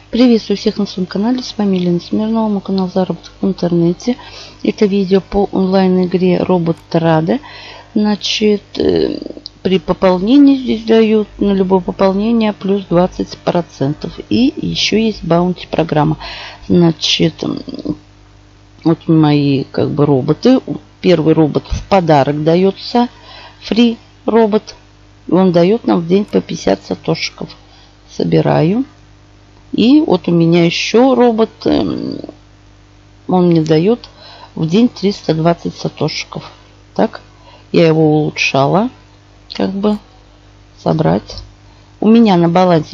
Приветствую всех на своем канале. С вами Елена Смирнова, мой канал Заработок в интернете. Это видео по онлайн-игре Робот Трада. Значит, при пополнении здесь дают на любое пополнение плюс 20%. И еще есть баунти программа. Значит, вот мои роботы. Первый робот в подарок дается. Фри робот. Он дает нам в день по 50 сатошиков. Собираю. И вот у меня еще робот, он мне дает в день 320 сатошиков. Так, я его улучшала, собрать. У меня на балансе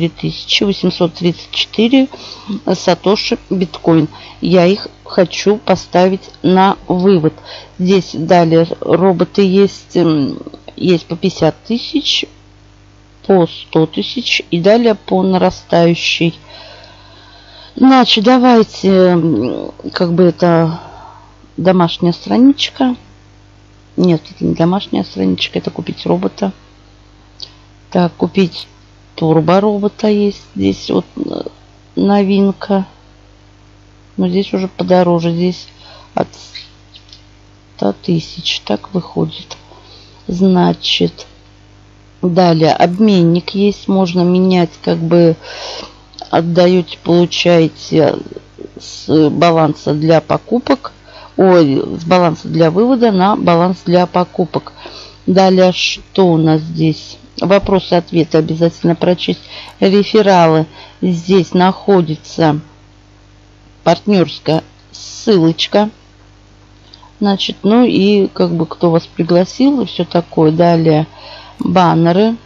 4834 сатоши биткоин. Я их хочу поставить на вывод. Здесь далее роботы есть по 50 тысяч. По 100 тысяч и далее по нарастающей. Значит, давайте, это домашняя страничка. Нет, это не домашняя страничка, это купить робота. Так, купить турбо робота есть. Здесь вот новинка. Но здесь уже подороже. Здесь от 100 тысяч. Так выходит. Значит, далее обменник есть, можно менять, отдаете, получаете с баланса для покупок, с баланса для вывода на баланс для покупок. Далее, что у нас здесь? Вопросы, ответы обязательно прочесть. Рефералы. Здесь находится партнерская ссылочка. Значит, и кто вас пригласил и все такое. Далее баннеры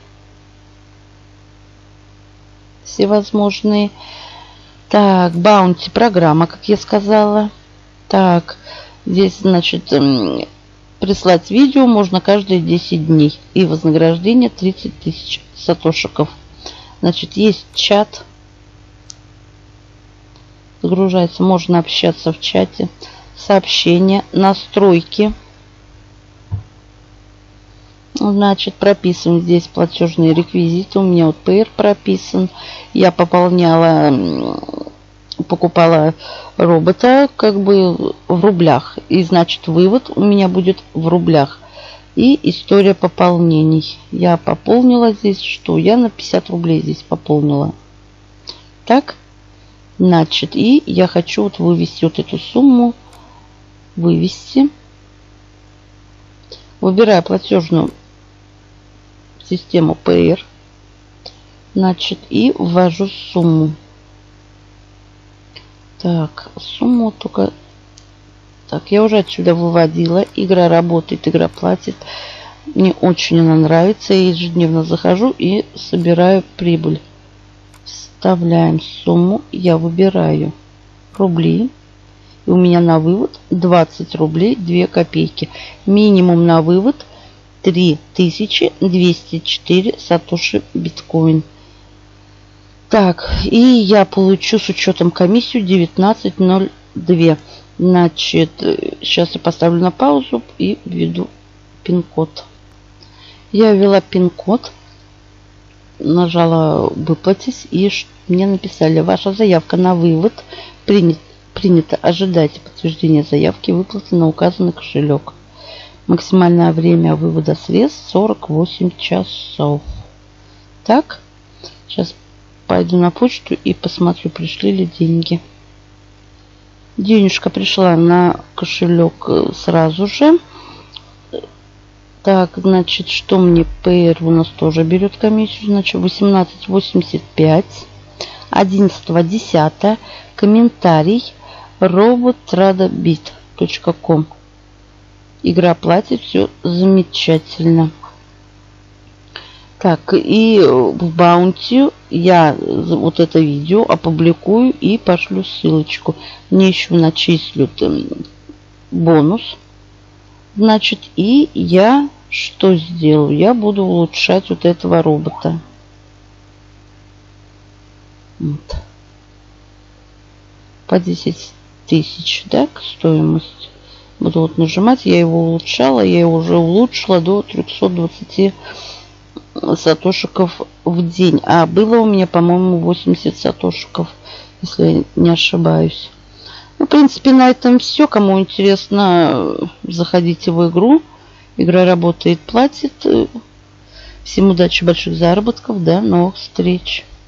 всевозможные. Так, баунти программа, как я сказала. Так, здесь, значит, прислать видео можно каждые 10 дней. И вознаграждение 30 тысяч сатошиков. Значит, есть чат. Загружается, можно общаться в чате. Сообщения, настройки. Значит, прописан здесь платежные реквизиты. У меня вот PR прописан. Я покупала робота в рублях. И значит, вывод у меня будет в рублях. И история пополнений. Я пополнила здесь что? Я на 50 рублей здесь пополнила. Так. Значит, и я хочу вывести эту сумму. Вывести. Выбираю платежную систему PR. Значит, и ввожу сумму. Так, сумму только... Так, я уже отсюда выводила. Игра работает, игра платит. Мне очень она нравится. Я ежедневно захожу и собираю прибыль. Вставляем сумму. Я выбираю рубли. И у меня на вывод 20 рублей 2 копейки. Минимум на вывод 3204 сатоши биткоин. Так, и я получу с учетом комиссию 19.02. Значит, сейчас я поставлю на паузу и введу пин-код. Я ввела пин-код, нажала выплатить, и мне написали: ваша заявка на вывод принято. Ожидайте подтверждения заявки выплаты на указанный кошелек. Максимальное время вывода средств 48 часов. Так, сейчас пойду на почту и посмотрю, пришли ли деньги. Денежка пришла на кошелек сразу же. Так, значит, что мне PR у нас тоже берет комиссию. Значит, 18.85. 11.10. Комментарий robotradabit.com. Игра платит, все замечательно. Так, и в баунти я вот это видео опубликую и пошлю ссылочку. Мне еще начислят бонус. Значит, и я что сделаю? Я буду улучшать вот этого робота. Вот. По 10 тысяч, так, стоимость. Буду нажимать. Я его улучшала. Я его уже улучшила до 320 сатошиков в день. А было у меня, по-моему, 80 сатошиков. если я не ошибаюсь. Ну, в принципе, на этом все. Кому интересно, заходите в игру. Игра работает, платит. Всем удачи, больших заработков. До новых встреч.